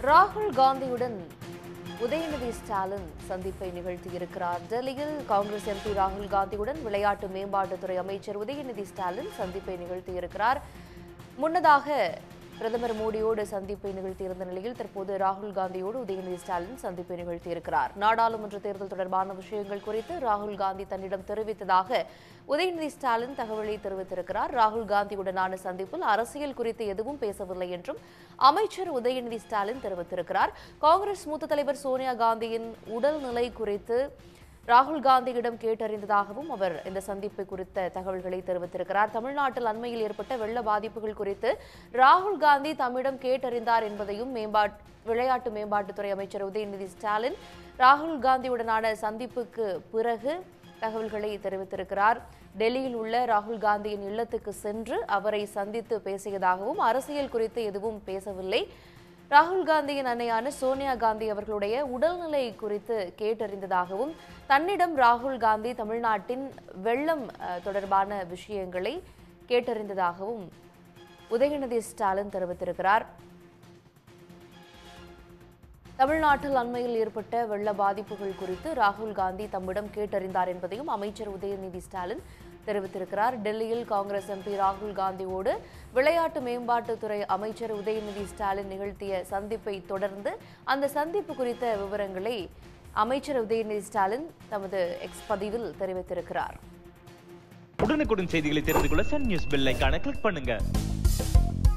ராகுல் காந்தியுடன் உதயநிதி ஸ்டாலின் சந்திப்பை நிகழ்த்தியிருக்கிறார். டெல்லியில் காங்கிரஸ் எம்பி ராகுல் காந்தியுடன் விளையாட்டு மேம்பாட்டுத்துறை அமைச்சர் உதயநிதி ஸ்டாலின் சந்திப்பை நிகழ்த்தியிருக்கிறார். முன்னதாக பிரதமர் மோடியோடு சந்திப்பை நிகழ்த்தியிருந்த நிலையில் தற்போது ராகுல் காந்தியோடு உதயநிதி ஸ்டாலின் சந்திப்பை நிகழ்த்தியிருக்கிறார். நாடாளுமன்ற தேர்தல் தொடர்பான விஷயங்கள் குறித்து ராகுல் காந்தி தன்னிடம் தெரிவித்ததாக உதயநிதி ஸ்டாலின் தகவலை தெரிவித்திருக்கிறார். ராகுல் காந்தியுடனான சந்திப்பில் அரசியல் குறித்து எதுவும் பேசவில்லை என்றும் அமைச்சர் உதயநிதி ஸ்டாலின் தெரிவித்திருக்கிறார். காங்கிரஸ் மூத்த தலைவர் சோனியா காந்தியின் உடல்நிலை குறித்து ராகுல் காந்தியிடம் கேட்டறிந்ததாகவும் அவர் இந்த சந்திப்பு குறித்த தகவல்களை தெரிவித்திருக்கிறார். தமிழ்நாட்டில் அண்மையில் ஏற்பட்ட வெள்ள பாதிப்புகள் குறித்து ராகுல் காந்தி தம்மிடம் கேட்டறிந்தார் என்பதையும் விளையாட்டு மேம்பாட்டுத்துறை அமைச்சர் உதயநிதி ஸ்டாலின் ராகுல் காந்தியுடனான சந்திப்புக்கு பிறகு தகவல்களை தெரிவித்திருக்கிறார். டெல்லியில் உள்ள ராகுல் காந்தியின் இல்லத்துக்கு சென்று அவரை சந்தித்து பேசியதாகவும் அரசியல் குறித்து எதுவும் பேசவில்லை, ராகுல் காந்தியின் அன்னையான சோனியா காந்தி அவர்களுடைய உடல்நிலை குறித்து கேட்டறிந்ததாகவும் தன்னிடம் ராகுல் காந்தி தமிழ்நாட்டின் வெள்ளம் தொடர்பான விஷயங்களை கேட்டறிந்ததாகவும் உதயநிதி ஸ்டாலின் தெரிவித்திருக்கிறார். தமிழ்நாட்டில் அண்மையில் ஏற்பட்ட வெள்ள பாதிப்புகள் குறித்து ராகுல் காந்தி தம்மிடம் கேட்டறிந்தார் என்பதையும் அமைச்சர் உதயநிதி ஸ்டாலின் தெரிவித்திருக்கிறார். டெல்லியில் காங்கிரஸ் எம்பி ராகுல் காந்தியோடு விளையாட்டு மேம்பாட்டுத்துறை அமைச்சர் உதயநிதி ஸ்டாலின் நிகழ்த்திய சந்திப்பை தொடர்ந்து அந்த சந்திப்பு குறித்த விவரங்களை அமைச்சர் உதயநிதி ஸ்டாலின் தமது எக்ஸ் பதிவில் தெரிவித்திருக்கிறார். உடனுக்குடன் செய்திகளை தெரிந்து கொள்ள சன் நியூஸ் பெல் ஐகானை கிளிக் பண்ணுங்க.